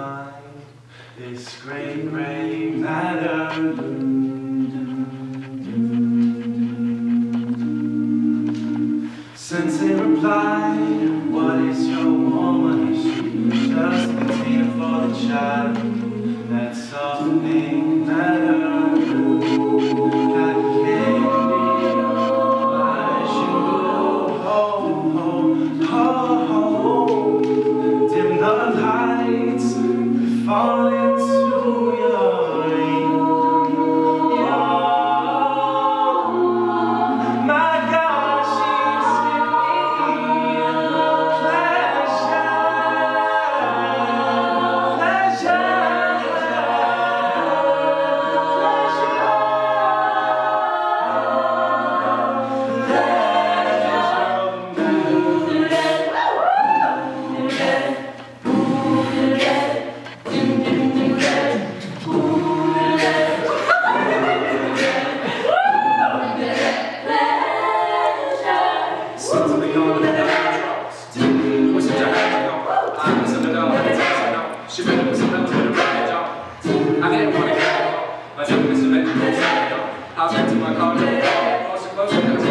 mind this great, great matter. Since it replied, what is your woman? She's just a container for the child. That softening matter. Dim the lights, we fall into your my God, she's giving me pleasure. She better listen up to the right job. I didn't want to get it all. My job is to make the most of it. I'll get to my car, also close it.